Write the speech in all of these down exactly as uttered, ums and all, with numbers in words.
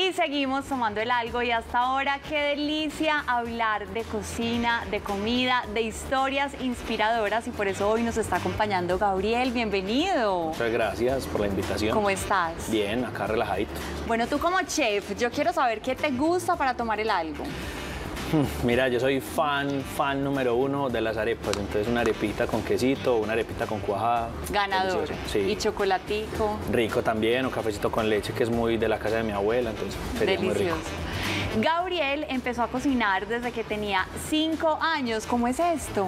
Y seguimos tomando el algo y hasta ahora qué delicia hablar de cocina, de comida, de historias inspiradoras y por eso hoy nos está acompañando Gabriel. Bienvenido. Muchas gracias por la invitación. ¿Cómo estás? Bien, acá relajadito. Bueno, tú como chef, yo quiero saber qué te gusta para tomar el algo. Mira, yo soy fan, fan número uno de las arepas, entonces una arepita con quesito, una arepita con cuajada. Ganador. Sí. Y chocolatico. Rico también, un cafecito con leche que es muy de la casa de mi abuela, entonces sería Delicioso. muy rico. Gabriel empezó a cocinar desde que tenía cinco años. ¿Cómo es esto?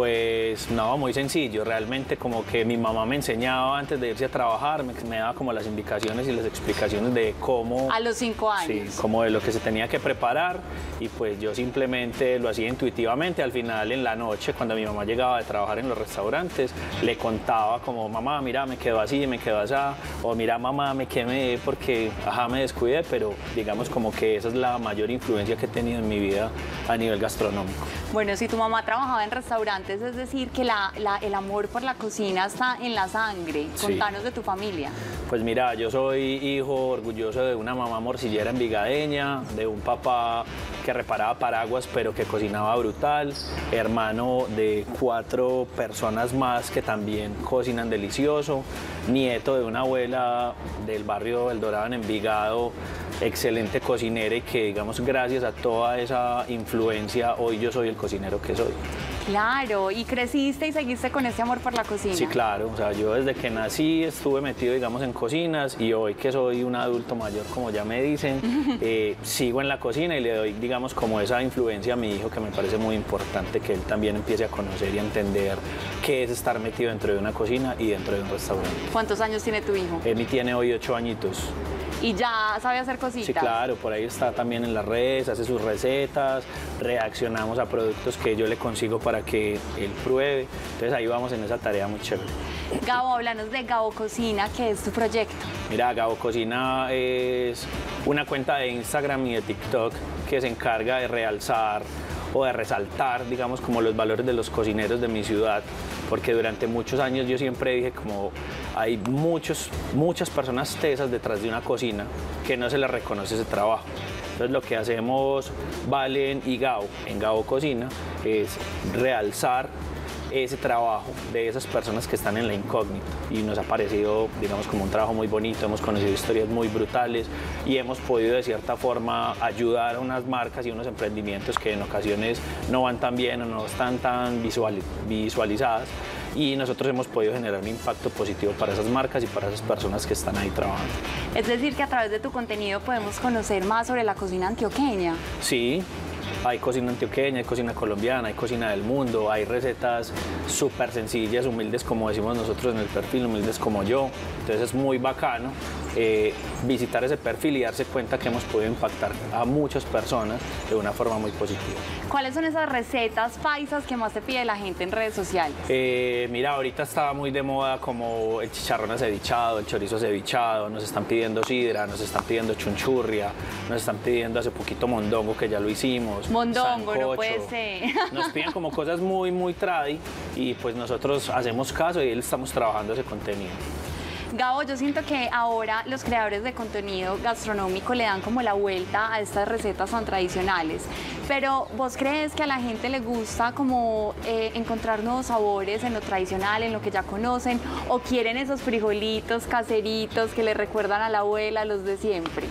Pues no, muy sencillo, realmente como que mi mamá me enseñaba antes de irse a trabajar, me, me daba como las indicaciones y las explicaciones de cómo... A los cinco años. Sí, como de lo que se tenía que preparar y pues yo simplemente lo hacía intuitivamente. Al final en la noche, cuando mi mamá llegaba de trabajar en los restaurantes, le contaba como, mamá, mira, me quedó así, me quedó así, o mira, mamá, me quemé porque, ajá, me descuidé, pero digamos como que esa es la mayor influencia que he tenido en mi vida a nivel gastronómico. Bueno, si tu mamá trabajaba en restaurantes, es decir, que la, la, el amor por la cocina está en la sangre. Contanos sí. de tu familia. Pues mira, yo soy hijo orgulloso de una mamá morcillera envigadeña, de un papá que reparaba paraguas pero que cocinaba brutal, hermano de cuatro personas más que también cocinan delicioso, nieto de una abuela del barrio El Dorado en Envigado, excelente cocinera y que digamos gracias a toda esa influencia hoy yo soy el cocinero que soy. Claro, y creciste y seguiste con ese amor por la cocina. Sí, claro, o sea, yo desde que nací estuve metido, digamos, en cocinas y hoy que soy un adulto mayor, como ya me dicen, eh, sigo en la cocina y le doy, digamos, como esa influencia a mi hijo que me parece muy importante que él también empiece a conocer y a entender qué es estar metido dentro de una cocina y dentro de un restaurante. ¿Cuántos años tiene tu hijo? Él tiene hoy ocho añitos. ¿Y ya sabe hacer cositas? Sí, claro, por ahí está también en las redes, hace sus recetas, reaccionamos a productos que yo le consigo para que él pruebe, entonces ahí vamos en esa tarea muy chévere. Gabo, háblanos de Gabo Cocina, ¿qué es tu proyecto? Mira, Gabo Cocina es una cuenta de Instagram y de TikTok que se encarga de realzar o de resaltar, digamos, como los valores de los cocineros de mi ciudad, porque durante muchos años yo siempre dije como hay muchos, muchas personas tesas detrás de una cocina que no se les reconoce ese trabajo. Entonces lo que hacemos Valen y Gabo en Gabo Cocina es realzar ese trabajo de esas personas que están en la incógnita y nos ha parecido, digamos, como un trabajo muy bonito, hemos conocido historias muy brutales y hemos podido de cierta forma ayudar a unas marcas y unos emprendimientos que en ocasiones no van tan bien o no están tan visual, visualizadas y nosotros hemos podido generar un impacto positivo para esas marcas y para esas personas que están ahí trabajando. Es decir, que a través de tu contenido podemos conocer más sobre la cocina antioqueña. Sí. Hay cocina antioqueña, hay cocina colombiana, hay cocina del mundo, hay recetas súper sencillas, humildes como decimos nosotros en el perfil, humildes como yo. Entonces es muy bacano eh, visitar ese perfil y darse cuenta que hemos podido impactar a muchas personas de una forma muy positiva. ¿Cuáles son esas recetas paisas que más te pide la gente en redes sociales? Eh, mira, ahorita está muy de moda como el chicharrón acevichado, el chorizo acevichado, nos están pidiendo sidra, nos están pidiendo chunchurria, nos están pidiendo hace poquito mondongo que ya lo hicimos. Mondongo, sancocho. No puede ser. Nos piden como cosas muy, muy tradi y pues nosotros hacemos caso y estamos trabajando ese contenido. Gabo, yo siento que ahora los creadores de contenido gastronómico le dan como la vuelta a estas recetas tan tradicionales, pero ¿vos crees que a la gente le gusta como eh, encontrar nuevos sabores en lo tradicional, en lo que ya conocen, o quieren esos frijolitos caseritos que le recuerdan a la abuela, los de siempre?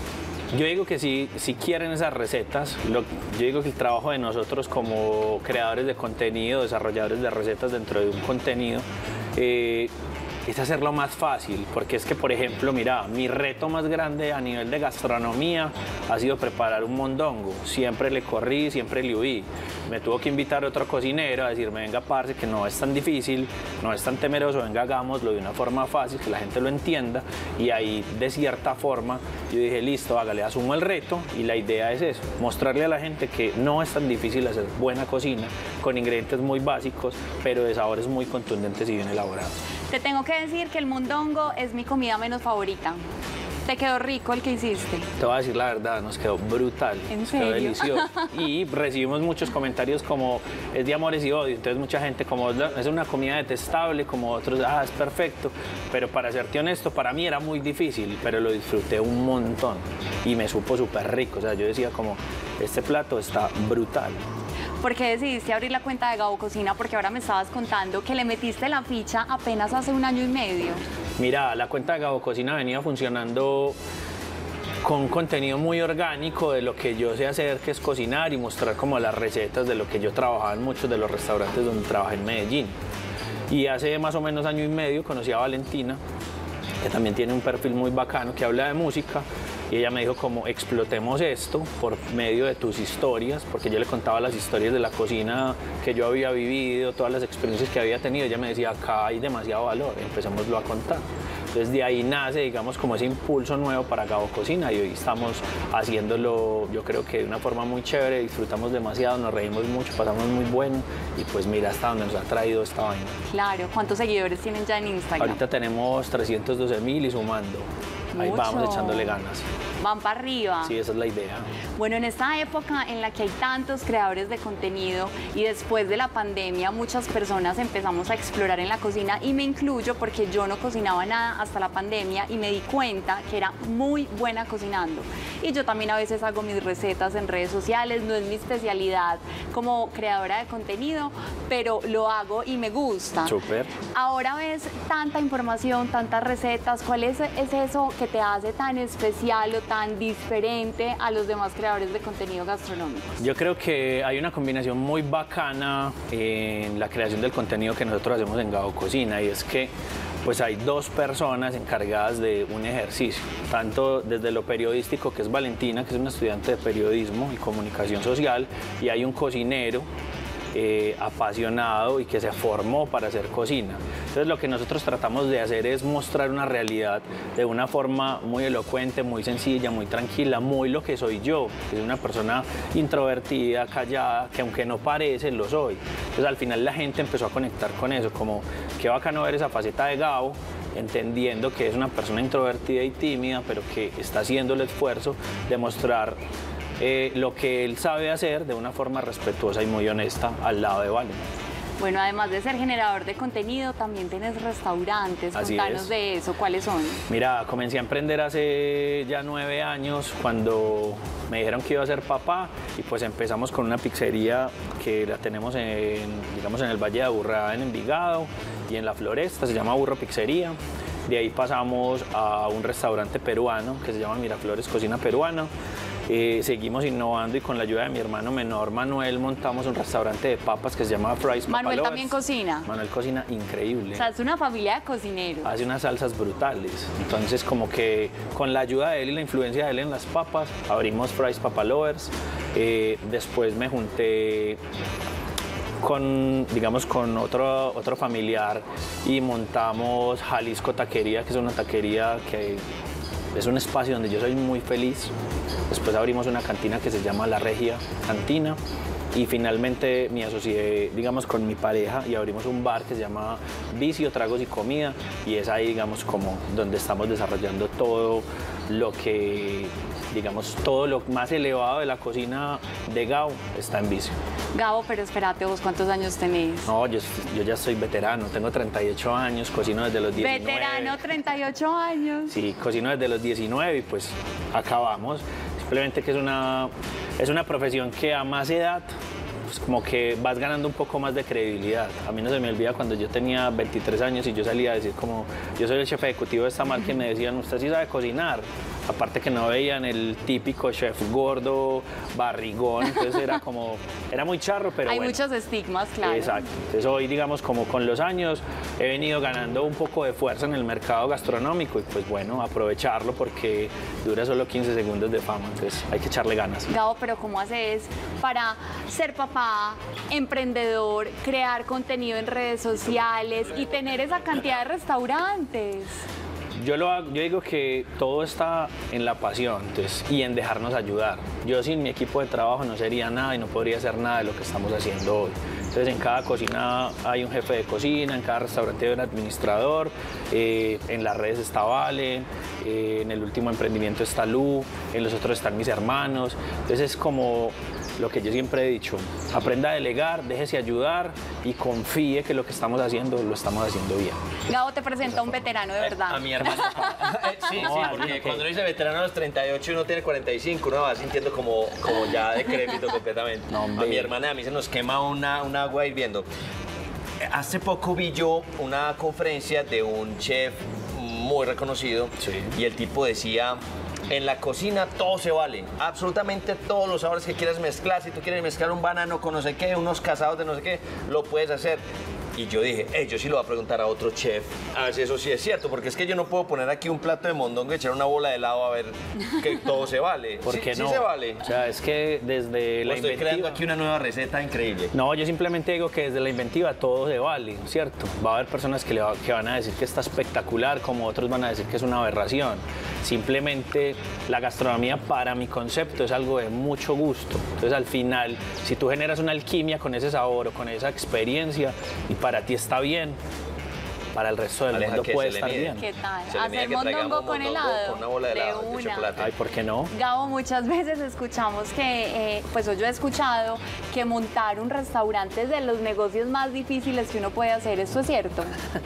Yo digo que si, si quieren esas recetas, lo, yo digo que el trabajo de nosotros como creadores de contenido, desarrolladores de recetas dentro de un contenido, eh, es hacerlo más fácil, porque es que, por ejemplo, mira, mi reto más grande a nivel de gastronomía ha sido preparar un mondongo. Siempre le corrí, siempre le huí. Me tuvo que invitar otro cocinero a decirme, venga, parce, que no es tan difícil, no es tan temeroso, venga, hagámoslo de una forma fácil, que la gente lo entienda. Y ahí, de cierta forma, yo dije, listo, hágale, asumo el reto. Y la idea es eso, mostrarle a la gente que no es tan difícil hacer buena cocina, con ingredientes muy básicos, pero de sabores muy contundentes y bien elaborados. Te tengo que decir que el mondongo es mi comida menos favorita. ¿Te quedó rico el que hiciste? Te voy a decir la verdad, nos quedó brutal. ¿En nos serio? Quedó delicioso. Y recibimos muchos comentarios como es de amores y odio. Entonces mucha gente como es una comida detestable, como otros, ah, es perfecto. Pero para serte honesto, para mí era muy difícil, pero lo disfruté un montón. Y me supo súper rico. O sea, yo decía como, este plato está brutal. ¿Por qué decidiste abrir la cuenta de Gabo Cocina? Porque ahora me estabas contando que le metiste la ficha apenas hace un año y medio. Mira, la cuenta de Gabo Cocina venía funcionando con contenido muy orgánico de lo que yo sé hacer, que es cocinar y mostrar como las recetas de lo que yo trabajaba en muchos de los restaurantes donde trabajé en Medellín. Y hace más o menos año y medio conocí a Valentina, que también tiene un perfil muy bacano, que habla de música, y ella me dijo como explotemos esto por medio de tus historias, porque yo le contaba las historias de la cocina que yo había vivido, todas las experiencias que había tenido. Ella me decía, acá hay demasiado valor, empecémoslo a contar. Entonces de ahí nace, digamos, como ese impulso nuevo para Gabo Cocina, y hoy estamos haciéndolo, yo creo que de una forma muy chévere, disfrutamos demasiado, nos reímos mucho, pasamos muy bueno, y pues mira hasta dónde nos ha traído esta vaina. Claro, ¿cuántos seguidores tienen ya en Instagram? Ahorita tenemos trescientos doce mil y sumando. Ahí Mucho. vamos echándole ganas. Van para arriba. Sí, esa es la idea. Bueno, en esta época en la que hay tantos creadores de contenido y después de la pandemia muchas personas empezamos a explorar en la cocina, y me incluyo porque yo no cocinaba nada hasta la pandemia y me di cuenta que era muy buena cocinando. Y yo también a veces hago mis recetas en redes sociales, no es mi especialidad como creadora de contenido, pero lo hago y me gusta. Súper. Ahora ves tanta información, tantas recetas, ¿cuál es, es eso que te hace tan especial o tan diferente a los demás creadores de contenido gastronómico? Yo creo que hay una combinación muy bacana en la creación del contenido que nosotros hacemos en Gabo Cocina, y es que pues hay dos personas encargadas de un ejercicio, tanto desde lo periodístico, que es Valentina, que es una estudiante de periodismo y comunicación social, y hay un cocinero Eh, apasionado y que se formó para hacer cocina. Entonces lo que nosotros tratamos de hacer es mostrar una realidad de una forma muy elocuente, muy sencilla, muy tranquila, muy lo que soy yo, que soy una persona introvertida, callada, que aunque no parece, lo soy. Entonces al final la gente empezó a conectar con eso, como qué bacano ver esa faceta de Gabo, entendiendo que es una persona introvertida y tímida, pero que está haciendo el esfuerzo de mostrar Eh, lo que él sabe hacer de una forma respetuosa y muy honesta al lado de Valen. Bueno, además de ser generador de contenido, también tienes restaurantes. Así Contanos es. de eso, ¿cuáles son? Mira, comencé a emprender hace ya nueve años cuando me dijeron que iba a ser papá, y pues empezamos con una pizzería que la tenemos en, digamos, en el Valle de Aburrá, en Envigado, y en La Floresta, se llama Burro Pizzería. De ahí pasamos a un restaurante peruano que se llama Miraflores Cocina Peruana. Eh, seguimos innovando, y con la ayuda de mi hermano menor Manuel montamos un restaurante de papas que se llama Fries Papa Manuel Lovers. también cocina. Manuel cocina increíble. O sea, es una familia de cocineros. Hace unas salsas brutales. Entonces como que con la ayuda de él y la influencia de él en las papas abrimos Fries Papa Lovers. Eh, después me junté con, digamos, con otro, otro familiar y montamos Jalisco Taquería, que es una taquería que es un espacio donde yo soy muy feliz. Después abrimos una cantina que se llama La Regia Cantina, y finalmente me asocié, digamos, con mi pareja y abrimos un bar que se llama Vicio, Tragos y Comida, y es ahí, digamos, como donde estamos desarrollando todo lo que, digamos, todo lo más elevado de la cocina de Gabo está en Vicio. Gabo, pero espérate, ¿vos cuántos años tenés? No, yo, yo ya soy veterano, tengo treinta y ocho años, cocino desde los diecinueve. Veterano, treinta y ocho años. Sí, cocino desde los diecinueve y pues acabamos. Simplemente que es una, es una profesión que a más edad, pues como que vas ganando un poco más de credibilidad. A mí no se me olvida cuando yo tenía veintitrés años y yo salía a decir como, yo soy el chef ejecutivo de esta marca, y me decían, usted sí sabe cocinar. Aparte que no veían el típico chef gordo, barrigón, entonces era como, era muy charro, pero Hay bueno. muchos estigmas, claro. Exacto. Entonces hoy, digamos, como con los años, he venido ganando un poco de fuerza en el mercado gastronómico, y pues bueno, aprovecharlo porque dura solo quince segundos de fama, entonces hay que echarle ganas. Gabo, pero ¿cómo haces para ser papá, emprendedor, crear contenido en redes sociales y tener esa cantidad de restaurantes? Yo, lo hago, yo digo que todo está en la pasión, entonces, y en dejarnos ayudar. Yo sin mi equipo de trabajo no sería nada y no podría hacer nada de lo que estamos haciendo hoy. Entonces en cada cocina hay un jefe de cocina, en cada restaurante hay un administrador, eh, en las redes está Vale, eh, en el último emprendimiento está Lu, en los otros están mis hermanos. Entonces es como lo que yo siempre he dicho, aprenda a delegar, déjese ayudar y confíe que lo que estamos haciendo lo estamos haciendo bien. Gabo te presenta a un veterano de verdad. A mi hermano. Sí, sí, porque cuando uno dice veterano a los treinta y ocho uno tiene cuarenta y cinco, uno va sintiendo como, como ya decrépito completamente. No, a mi hermana y a mí se nos quema una, una agua hirviendo. Hace poco vi yo una conferencia de un chef muy reconocido, sí, y el tipo decía: en la cocina todo se vale, absolutamente todos los sabores que quieras mezclar. Si tú quieres mezclar un banano con no sé qué, unos casados de no sé qué, lo puedes hacer. Y yo dije, hey, yo sí lo voy a preguntar a otro chef, a ver si eso sí es cierto, porque es que yo no puedo poner aquí un plato de mondongo y echar una bola de helado a ver que todo se vale. ¿Por qué sí, no? sí se vale. O sea, es que desde la estoy inventiva... creando aquí una nueva receta increíble. No, yo simplemente digo que desde la inventiva todo se vale, ¿cierto? Va a haber personas que, le va, que van a decir que está espectacular, como otros van a decir que es una aberración. Simplemente la gastronomía, para mi concepto, es algo de mucho gusto. Entonces, al final, si tú generas una alquimia con ese sabor o con esa experiencia y para ti está bien, para el resto del Aleja, mundo que puede se le estar mide. bien. ¿Qué tal? Se le mide Hacer que mondongo traigamos con mondongo helado. con una bola de helado de una. chocolate. Ay, ¿por qué no? Gabo, muchas veces escuchamos que, eh, pues yo he escuchado que montar un restaurante es de los negocios más difíciles que uno puede hacer. ¿Esto es cierto?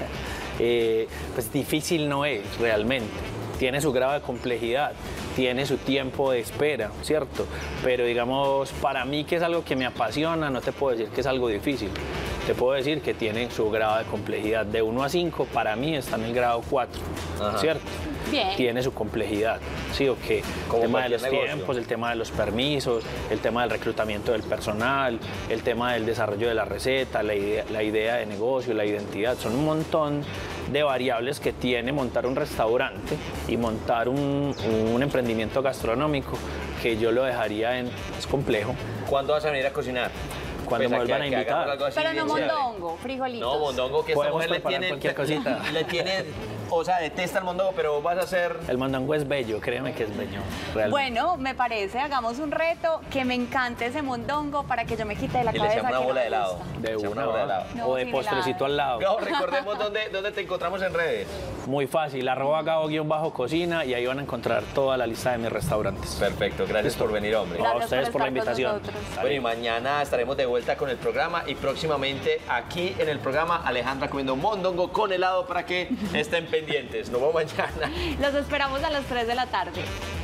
Eh, pues difícil no es realmente. Tiene su grado de complejidad, tiene su tiempo de espera, ¿cierto? Pero digamos, para mí que es algo que me apasiona, no te puedo decir que es algo difícil. Te puedo decir que tiene su grado de complejidad. De uno a cinco, para mí está en el grado cuatro, Ajá. ¿cierto? Bien. Tiene su complejidad, ¿sí o qué? Como El tema de cualquier los negocio. tiempos, el tema de los permisos, el tema del reclutamiento del personal, el tema del desarrollo de la receta, la idea, la idea de negocio, la identidad. Son un montón de variables que tiene montar un restaurante y montar un, un emprendimiento gastronómico que yo lo dejaría en... es complejo. ¿Cuándo vas a venir a cocinar? Cuando me Pues vuelvan a que- que hagamos invitar. algo así Pero no bien chévere. mondongo, frijolitos. No, mondongo, que esta Podemos mujer le preparar tiene, cualquier cosita. le tiene, o sea, detesta el mondongo, pero vas a hacer... El mondongo es bello, créeme que es bello, realmente. Bueno, me parece, hagamos un reto, que me encante ese mondongo para que yo me quite de la Y le cabeza echamos una que bola no de me helado. gusta. De Echamos una, una bola de helado. No, o de sin postrecito helado. al lado. Gabo, recordemos dónde, dónde te encontramos en redes. Muy fácil, arroba gabo-cocina y ahí van a encontrar toda la lista de mis restaurantes. Perfecto, gracias por venir, hombre. No, a Gracias ustedes por la estar con invitación. nosotros. Bueno, y mañana estaremos de vuelta con el programa y próximamente aquí en el programa Alejandra comiendo mondongo con helado para que estén pendientes. Nos vemos mañana. Los esperamos a las tres de la tarde.